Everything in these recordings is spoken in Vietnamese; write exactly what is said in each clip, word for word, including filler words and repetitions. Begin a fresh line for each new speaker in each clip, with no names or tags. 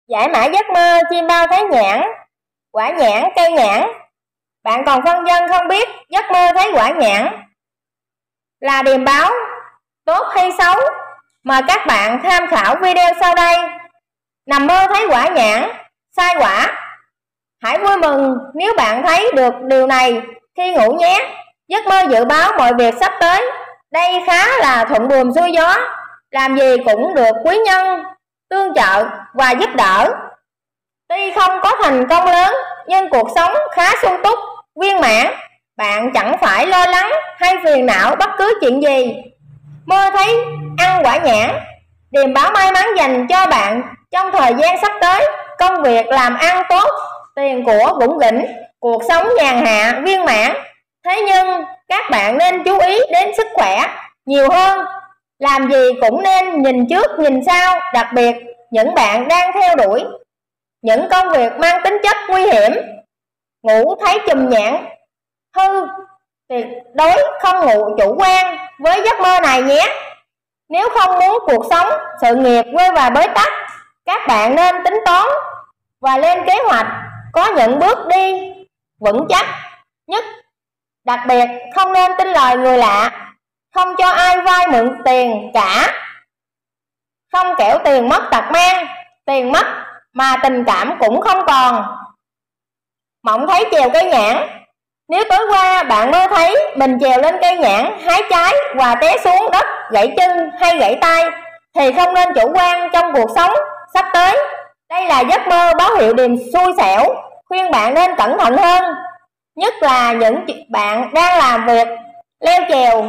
Giải mã giấc mơ chim bao thấy nhãn, quả nhãn, cây nhãn. Bạn còn phân vân không biết giấc mơ thấy quả nhãn là điềm báo tốt hay xấu? Mời các bạn tham khảo video sau đây. Nằm mơ thấy quả nhãn, sai quả. Hãy vui mừng nếu bạn thấy được điều này khi ngủ nhé. Giấc mơ dự báo mọi việc sắp tới. Đây khá là thuận buồm xuôi gió, làm gì cũng được quý nhân tương trợ và giúp đỡ. Tuy không có thành công lớn nhưng cuộc sống khá sung túc, viên mãn. Bạn chẳng phải lo lắng hay phiền não bất cứ chuyện gì. Mơ thấy ăn quả nhãn, điềm báo may mắn dành cho bạn trong thời gian sắp tới. Công việc làm ăn tốt, tiền của vững vĩnh, cuộc sống nhàn hạ, viên mãn. Thế nhưng các bạn nên chú ý đến sức khỏe nhiều hơn. Làm gì cũng nên nhìn trước nhìn sau, đặc biệt những bạn đang theo đuổi những công việc mang tính chất nguy hiểm. Ngủ thấy chùm nhãn hư, tuyệt đối không ngủ chủ quan với giấc mơ này nhé. Nếu không muốn cuộc sống, sự nghiệp rơi vào bế tắc, các bạn nên tính toán và lên kế hoạch, có những bước đi vững chắc nhất. Đặc biệt không nên tin lời người lạ, không cho ai vay mượn tiền cả, không kẻo tiền mất tật mang, tiền mất mà tình cảm cũng không còn. Mộng thấy trèo cây nhãn. Nếu tối qua bạn mơ thấy mình trèo lên cây nhãn, hái trái và té xuống đất, gãy chân hay gãy tay, thì không nên chủ quan trong cuộc sống sắp tới. Đây là giấc mơ báo hiệu điềm xui xẻo, khuyên bạn nên cẩn thận hơn. Nhất là những bạn đang làm việc leo trèo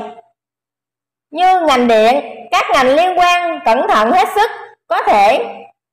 như ngành điện, các ngành liên quan, cẩn thận hết sức, có thể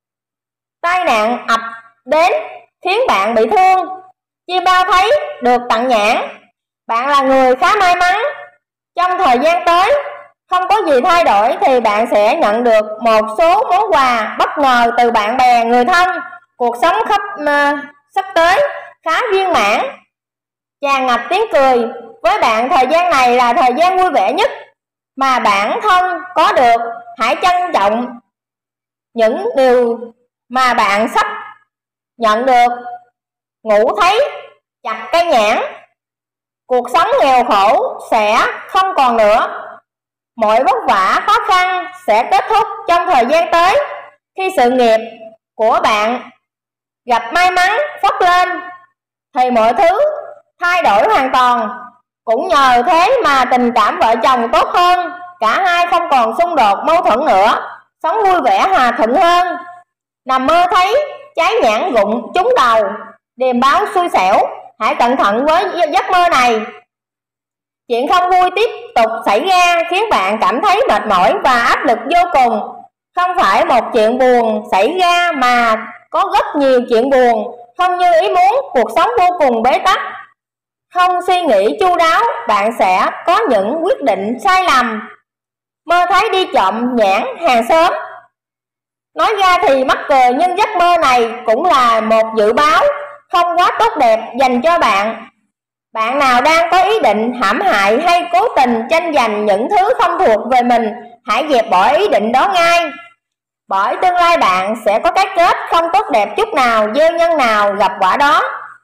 tai nạn ập đến khiến bạn bị thương. Chim bao thấy được tặng nhãn, bạn là người khá may mắn. Trong thời gian tới, không có gì thay đổi thì bạn sẽ nhận được một số món quà bất ngờ từ bạn bè, người thân. Cuộc sống khắp uh, sắp tới khá viên mãn, tràn ngập tiếng cười. Với bạn, thời gian này là thời gian vui vẻ nhất mà bản thân có được. Hãy trân trọng những điều mà bạn sắp nhận được. Ngủ thấy chặt cây nhãn, cuộc sống nghèo khổ sẽ không còn nữa. Mọi vất vả khó khăn sẽ kết thúc trong thời gian tới. Khi sự nghiệp của bạn gặp may mắn phất lên thì mọi thứ thay đổi hoàn toàn. Cũng nhờ thế mà tình cảm vợ chồng tốt hơn, cả hai không còn xung đột mâu thuẫn nữa, sống vui vẻ hòa thuận hơn. Nằm mơ thấy trái nhãn rụng trúng đầu, điềm báo xui xẻo. Hãy cẩn thận với giấc mơ này. Chuyện không vui tiếp tục xảy ra khiến bạn cảm thấy mệt mỏi và áp lực vô cùng. Không phải một chuyện buồn xảy ra mà có rất nhiều chuyện buồn không như ý muốn. Cuộc sống vô cùng bế tắc, không suy nghĩ chu đáo, bạn sẽ có những quyết định sai lầm. Mơ thấy đi trộm nhãn hàng xóm. Nói ra thì mắc cười nhưng giấc mơ này cũng là một dự báo không quá tốt đẹp dành cho bạn. Bạn nào đang có ý định hãm hại hay cố tình tranh giành những thứ không thuộc về mình, hãy dẹp bỏ ý định đó ngay. Bởi tương lai bạn sẽ có cái kết không tốt đẹp chút nào. Gieo nhân nào gặp quả đó.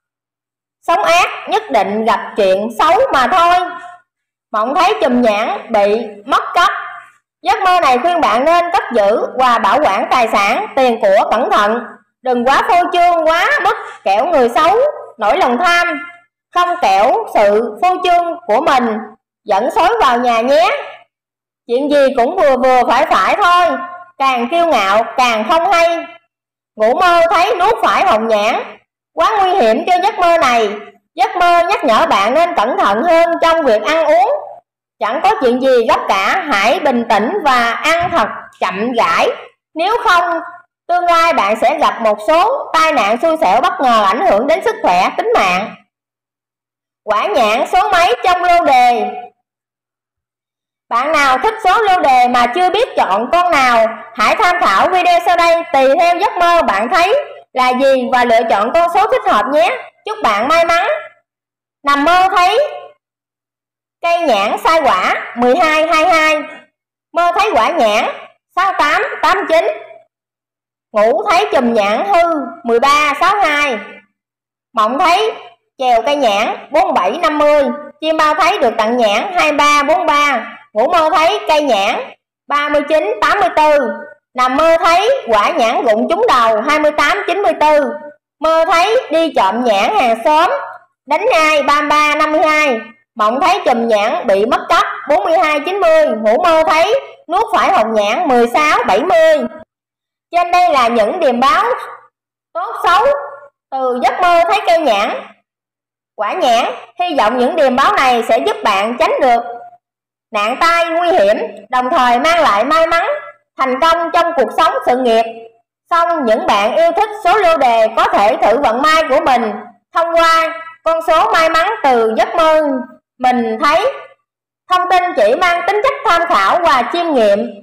Sống ác nhất định gặp chuyện xấu mà thôi. Mộng thấy chùm nhãn bị mất cắp. Giấc mơ này khuyên bạn nên cất giữ và bảo quản tài sản, tiền của cẩn thận. Đừng quá phô trương quá mức, kẻo người xấu nổi lòng tham. Không kẻo sự phô trương của mình dẫn xối vào nhà nhé. Chuyện gì cũng vừa vừa phải phải thôi, càng kiêu ngạo càng không hay. Ngủ mơ thấy nuốt phải hồng nhãn, quá nguy hiểm cho giấc mơ này. Giấc mơ nhắc nhở bạn nên cẩn thận hơn trong việc ăn uống. Chẳng có chuyện gì gấp cả, hãy bình tĩnh và ăn thật chậm rãi. Nếu không, tương lai bạn sẽ gặp một số tai nạn xui xẻo bất ngờ ảnh hưởng đến sức khỏe, tính mạng. Quả nhãn số mấy trong lô đề. Bạn nào thích số lô đề mà chưa biết chọn con nào, hãy tham khảo video sau đây, tùy theo giấc mơ bạn thấy là gì và lựa chọn con số thích hợp nhé. Chúc bạn may mắn. Nằm mơ thấy cây nhãn sai quả mười hai hai hai. Mơ thấy quả nhãn sáu tám tám chín. ngủ thấy chùm nhãn hư mười ba sáu hai, mộng thấy chèo cây nhãn bốn bảy năm mươi, chim bao thấy được tặng nhãn hai ba bốn ba, ngủ mơ thấy cây nhãn ba mươi chín tám mươi tư, nằm mơ thấy quả nhãn rụng trúng đầu hai mươi tám chín mươi tư, mơ thấy đi trộm nhãn hàng xóm đánh ai ba mươi ba năm mươi hai, mộng thấy chùm nhãn bị mất cắp bốn mươi hai chín mươi, ngủ mơ thấy nuốt phải hột nhãn mười sáu bảy mươi. Trên đây là những điềm báo tốt xấu từ giấc mơ thấy cây nhãn, quả nhãn. Hy vọng những điềm báo này sẽ giúp bạn tránh được nạn tai nguy hiểm, đồng thời mang lại may mắn, thành công trong cuộc sống sự nghiệp. Xong những bạn yêu thích số lô đề có thể thử vận may của mình thông qua con số may mắn từ giấc mơ mình thấy. Thông tin chỉ mang tính chất tham khảo và chiêm nghiệm,